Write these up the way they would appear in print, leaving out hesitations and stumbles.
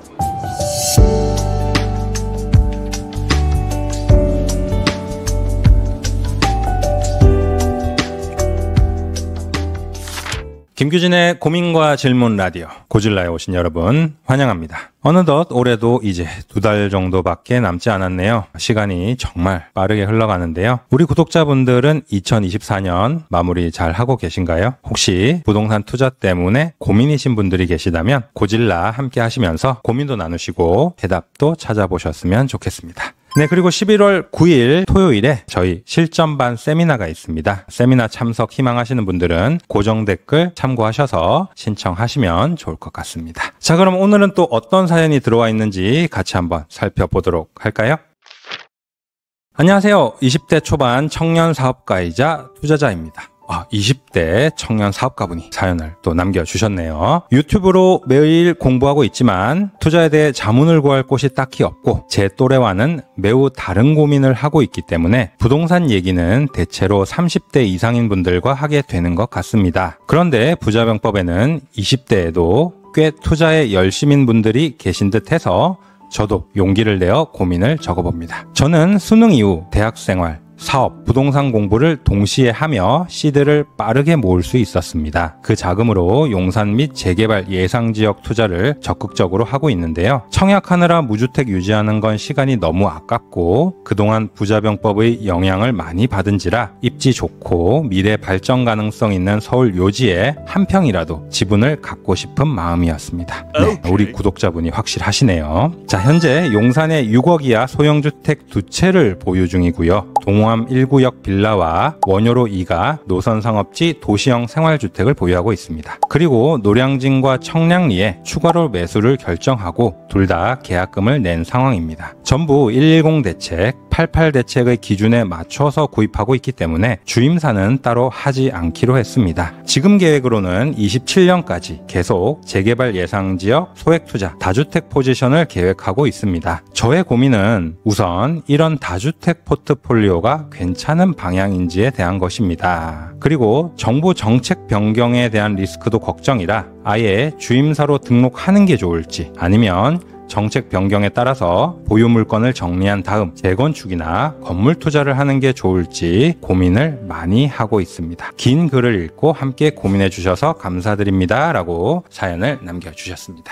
김규진의 고민과 질문 라디오 고질라에 오신 여러분 환영합니다. 어느덧 올해도 이제 2달 정도밖에 남지 않았네요. 시간이 정말 빠르게 흘러가는데요. 우리 구독자분들은 2024년 마무리 잘 하고 계신가요? 혹시 부동산 투자 때문에 고민이신 분들이 계시다면 고질라 함께 하시면서 고민도 나누시고 대답도 찾아보셨으면 좋겠습니다. 네, 그리고 11월 9일 토요일에 저희 실전반 세미나가 있습니다. 세미나 참석 희망하시는 분들은 고정 댓글 참고하셔서 신청하시면 좋을 것 같습니다. 자, 그럼 오늘은 또 어떤 사연이 들어와 있는지 같이 한번 살펴보도록 할까요? 안녕하세요. 20대 초반 청년 사업가이자 투자자입니다. 20대 청년 사업가분이 사연을 또 남겨주셨네요. 유튜브로 매일 공부하고 있지만 투자에 대해 자문을 구할 곳이 딱히 없고 제 또래와는 매우 다른 고민을 하고 있기 때문에 부동산 얘기는 대체로 30대 이상인 분들과 하게 되는 것 같습니다. 그런데 부자병법에는 20대에도 꽤 투자에 열심인 분들이 계신 듯 해서 저도 용기를 내어 고민을 적어봅니다. 저는 수능 이후 대학생활, 사업, 부동산 공부를 동시에 하며 시드를 빠르게 모을 수 있었습니다. 그 자금으로 용산 및 재개발 예상지역 투자를 적극적으로 하고 있는데요. 청약하느라 무주택 유지하는 건 시간이 너무 아깝고 그동안 부자병법의 영향을 많이 받은지라 입지 좋고 미래 발전 가능성 있는 서울 요지에 한 평이라도 지분을 갖고 싶은 마음이었습니다. 네, 우리 구독자분이 확실하시네요. 자, 현재 용산에 6억 이하 소형주택 2채를 보유 중이고요. 동호암 1구역 빌라와 원효로 2가 노선상업지 도시형 생활주택을 보유하고 있습니다. 그리고 노량진과 청량리에 추가로 매수를 결정하고 둘 다 계약금을 낸 상황입니다. 전부 110 대책, 88 대책의 기준에 맞춰서 구입하고 있기 때문에 주임사는 따로 하지 않기로 했습니다. 지금 계획으로는 27년까지 계속 재개발 예상지역 소액투자 다주택 포지션을 계획하고 있습니다. 저의 고민은 우선 이런 다주택 포트폴리오가 괜찮은 방향인지에 대한 것입니다. 그리고 정부 정책 변경에 대한 리스크도 걱정이라 아예 주임사로 등록하는 게 좋을지 아니면 정책 변경에 따라서 보유 물건을 정리한 다음 재건축이나 건물 투자를 하는 게 좋을지 고민을 많이 하고 있습니다. 긴 글을 읽고 함께 고민해 주셔서 감사드립니다. 라고 사연을 남겨주셨습니다.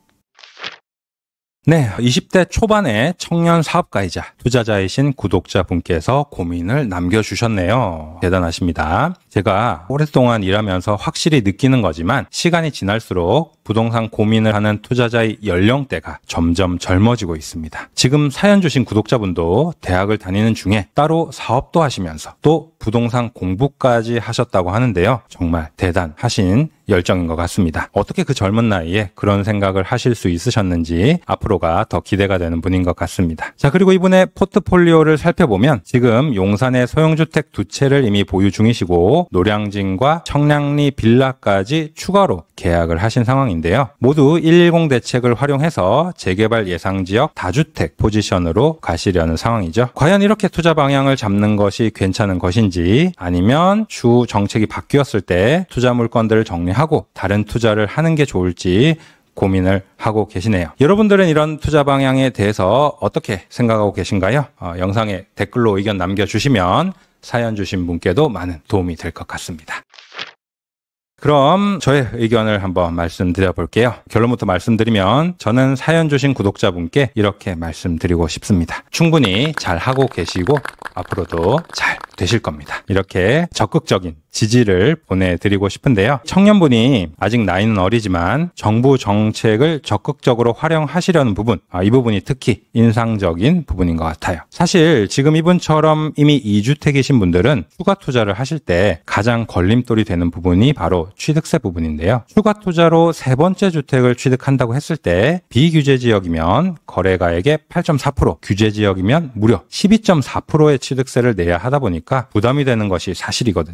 네, 20대 초반의 청년 사업가이자 투자자이신 구독자분께서 고민을 남겨주셨네요. 대단하십니다. 제가 오랫동안 일하면서 확실히 느끼는 거지만 시간이 지날수록 부동산 고민을 하는 투자자의 연령대가 점점 젊어지고 있습니다. 지금 사연 주신 구독자분도 대학을 다니는 중에 따로 사업도 하시면서 또 부동산 공부까지 하셨다고 하는데요. 정말 대단하신 열정인 것 같습니다. 어떻게 그 젊은 나이에 그런 생각을 하실 수 있으셨는지 앞으로가 더 기대가 되는 분인 것 같습니다. 자, 그리고 이분의 포트폴리오를 살펴보면 지금 용산의 소형주택 2채를 이미 보유 중이시고 노량진과 청량리 빌라까지 추가로 계약을 하신 상황인데요. 모두 110 대책을 활용해서 재개발 예상지역 다주택 포지션으로 가시려는 상황이죠. 과연 이렇게 투자 방향을 잡는 것이 괜찮은 것인지 아니면 추후 정책이 바뀌었을 때 투자 물건들을 정리하고 다른 투자를 하는 게 좋을지 고민을 하고 계시네요. 여러분들은 이런 투자 방향에 대해서 어떻게 생각하고 계신가요? 영상에 댓글로 의견 남겨주시면 사연 주신 분께도 많은 도움이 될 것 같습니다. 그럼 저의 의견을 한번 말씀드려 볼게요. 결론부터 말씀드리면 저는 사연 주신 구독자분께 이렇게 말씀드리고 싶습니다. 충분히 잘 하고 계시고 앞으로도 잘 되실 겁니다. 이렇게 적극적인 지지를 보내드리고 싶은데요. 청년분이 아직 나이는 어리지만 정부 정책을 적극적으로 활용하시려는 부분, 이 부분이 특히 인상적인 부분인 것 같아요. 사실 지금 이분처럼 이미 2주택이신 분들은 추가 투자를 하실 때 가장 걸림돌이 되는 부분이 바로 취득세 부분인데요. 추가 투자로 세 번째 주택을 취득한다고 했을 때 비규제 지역이면 거래가액의 8.4%, 규제 지역이면 무려 12.4%의 취득세를 내야 하다 보니까 부담이 되는 것이 사실이거든요.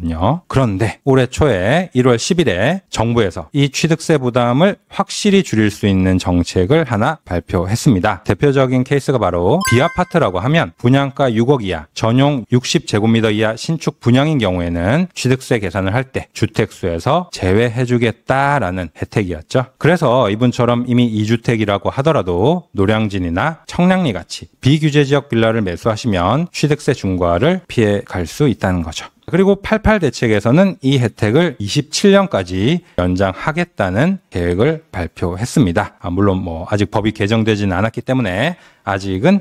그런데 올해 초에 1월 10일에 정부에서 이 취득세 부담을 확실히 줄일 수 있는 정책을 하나 발표했습니다. 대표적인 케이스가 바로 B아파트라고 하면 분양가 6억 이하, 전용 60제곱미터 이하 신축 분양인 경우에는 취득세 계산을 할 때 주택수에서 제외해주겠다라는 혜택이었죠. 그래서 이분처럼 이미 2주택이라고 하더라도 노량진이나 청량리 같이 비규제 지역 빌라를 매수하시면 취득세 중과를 피해 갈 수 있다는 거죠. 그리고 88 대책에서는 이 혜택을 27년까지 연장하겠다는 계획을 발표했습니다. 물론 아직 법이 개정되지는 않았기 때문에 아직은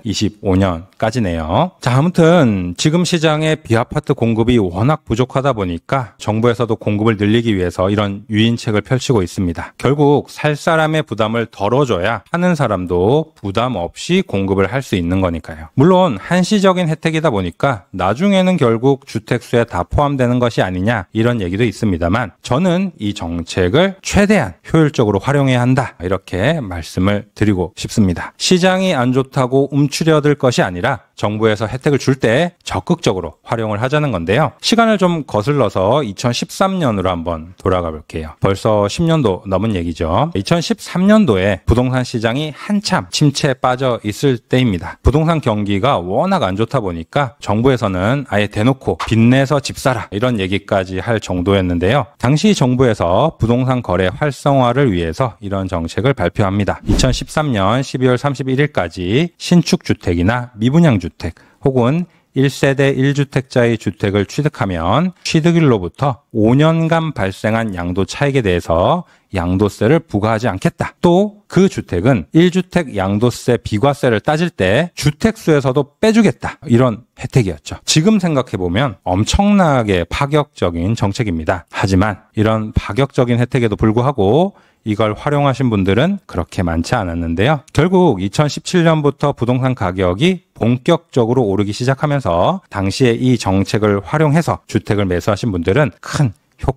25년까지네요. 자, 아무튼 지금 시장에 B아파트 공급이 워낙 부족하다 보니까 정부에서도 공급을 늘리기 위해서 이런 유인책을 펼치고 있습니다. 결국 살 사람의 부담을 덜어줘야 하는 사람도 부담 없이 공급을 할 수 있는 거니까요. 물론 한시적인 혜택이다 보니까 나중에는 결국 주택수에 다 포함되는 것이 아니냐 이런 얘기도 있습니다만 저는 이 정책을 최대한 효율적으로 활용해야 한다 이렇게 말씀을 드리고 싶습니다. 시장이 안 좋다고 움츠려들 것이 아니라 정부에서 혜택을 줄 때 적극적으로 활용을 하자는 건데요. 시간을 좀 거슬러서 2013년으로 한번 돌아가 볼게요. 벌써 10년도 넘은 얘기죠. 2013년도에 부동산 시장이 한참 침체에 빠져 있을 때입니다. 부동산 경기가 워낙 안 좋다 보니까 정부에서는 아예 대놓고 빚내서 집 사라 이런 얘기까지 할 정도였는데요. 당시 정부에서 부동산 거래 활성화를 위해서 이런 정책을 발표합니다. 2013년 12월 31일까지 신축주택이나 미분양주택 혹은 1세대 1주택자의 주택을 취득하면 취득일로부터 5년간 발생한 양도 차익에 대해서 양도세를 부과하지 않겠다. 또 그 주택은 1주택 양도세 비과세를 따질 때 주택수에서도 빼주겠다. 이런 혜택이었죠. 지금 생각해보면 엄청나게 파격적인 정책입니다. 하지만 이런 파격적인 혜택에도 불구하고 이걸 활용하신 분들은 그렇게 많지 않았는데요. 결국 2017년부터 부동산 가격이 본격적으로 오르기 시작하면서 당시에 이 정책을 활용해서 주택을 매수하신 분들은 큰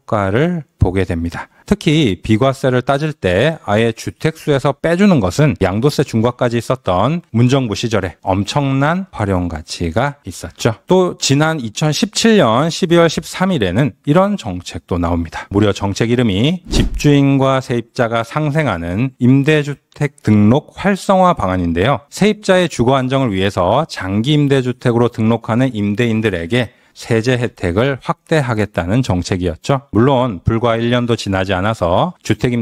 효과를 보게 됩니다. 특히 비과세를 따질 때 아예 주택수에서 빼주는 것은 양도세 중과까지 있었던 문정부 시절에 엄청난 활용 가치가 있었죠. 또 지난 2017년 12월 13일에는 이런 정책도 나옵니다. 무려 정책 이름이 집주인과 세입자가 상생하는 임대주택 등록 활성화 방안인데요. 세입자의 주거 안정을 위해서 장기 임대주택으로 등록하는 임대인들에게 세제 혜택을 확대하겠다는 정책이었죠. 물론 불과 1년도 지나지 않아서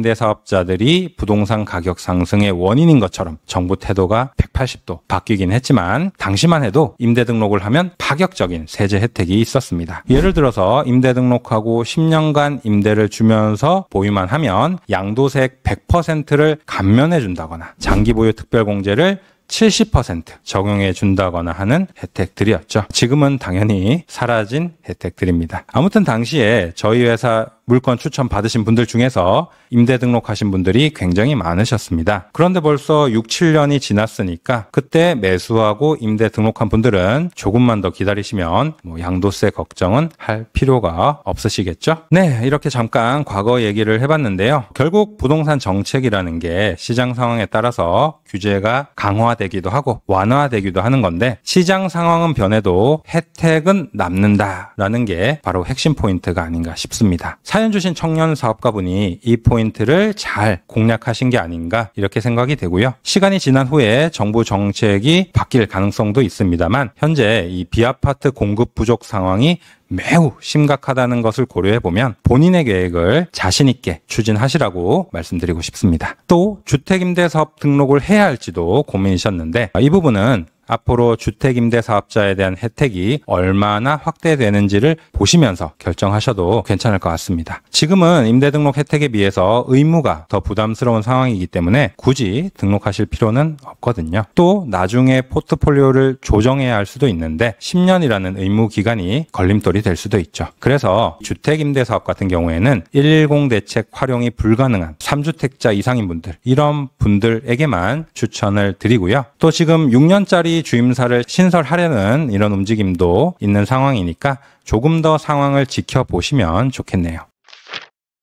주택임대사업자들이 부동산 가격 상승의 원인인 것처럼 정부 태도가 180도 바뀌긴 했지만 당시만 해도 임대 등록을 하면 파격적인 세제 혜택이 있었습니다. 예를 들어서 임대 등록하고 10년간 임대를 주면서 보유만 하면 양도세 100%를 감면해 준다거나 장기 보유 특별공제를 70% 적용해 준다거나 하는 혜택들이었죠. 지금은 당연히 사라진 혜택들입니다. 아무튼 당시에 저희 회사 물건 추천 받으신 분들 중에서 임대 등록하신 분들이 굉장히 많으셨습니다. 그런데 벌써 6, 7년이 지났으니까 그때 매수하고 임대 등록한 분들은 조금만 더 기다리시면 양도세 걱정은 할 필요가 없으시겠죠? 네, 이렇게 잠깐 과거 얘기를 해봤는데요. 결국 부동산 정책이라는 게 시장 상황에 따라서 규제가 강화되기도 하고 완화되기도 하는 건데 시장 상황은 변해도 혜택은 남는다라는 게 바로 핵심 포인트가 아닌가 싶습니다. 사연 주신 청년 사업가분이 이 포인트를 잘 공략하신 게 아닌가 이렇게 생각이 되고요. 시간이 지난 후에 정부 정책이 바뀔 가능성도 있습니다만 현재 이 B아파트 공급 부족 상황이 매우 심각하다는 것을 고려해보면 본인의 계획을 자신 있게 추진하시라고 말씀드리고 싶습니다. 또 주택임대사업 등록을 해야 할지도 고민이셨는데 이 부분은 앞으로 주택임대사업자에 대한 혜택이 얼마나 확대되는지를 보시면서 결정하셔도 괜찮을 것 같습니다. 지금은 임대등록 혜택에 비해서 의무가 더 부담스러운 상황이기 때문에 굳이 등록하실 필요는 없거든요. 또 나중에 포트폴리오를 조정해야 할 수도 있는데 10년이라는 의무 기간이 걸림돌이 될 수도 있죠. 그래서 주택임대사업 같은 경우에는 110 대책 활용이 불가능한 3주택자 이상인 분들 이런 분들에게만 추천을 드리고요. 또 지금 6년짜리 주임사를 신설하려는 이런 움직임도 있는 상황이니까 조금 더 상황을 지켜보시면 좋겠네요.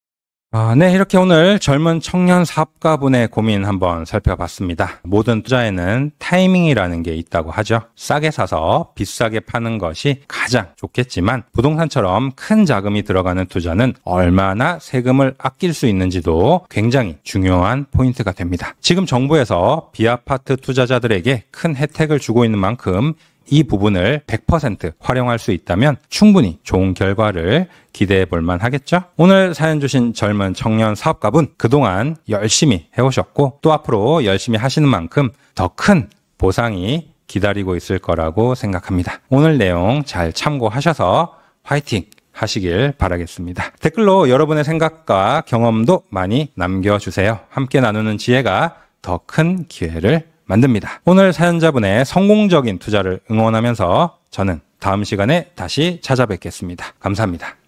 네, 이렇게 오늘 젊은 청년 사업가분의 고민 한번 살펴봤습니다. 모든 투자에는 타이밍이라는 게 있다고 하죠. 싸게 사서 비싸게 파는 것이 가장 좋겠지만 부동산처럼 큰 자금이 들어가는 투자는 얼마나 세금을 아낄 수 있는지도 굉장히 중요한 포인트가 됩니다. 지금 정부에서 비아파트 투자자들에게 큰 혜택을 주고 있는 만큼 이 부분을 100% 활용할 수 있다면 충분히 좋은 결과를 기대해 볼 만하겠죠? 오늘 사연 주신 젊은 청년 사업가분 그동안 열심히 해오셨고 또 앞으로 열심히 하시는 만큼 더 큰 보상이 기다리고 있을 거라고 생각합니다. 오늘 내용 잘 참고하셔서 화이팅! 하시길 바라겠습니다. 댓글로 여러분의 생각과 경험도 많이 남겨주세요. 함께 나누는 지혜가 더 큰 기회를 만듭니다. 오늘 사연자분의 성공적인 투자를 응원하면서 저는 다음 시간에 다시 찾아뵙겠습니다. 감사합니다.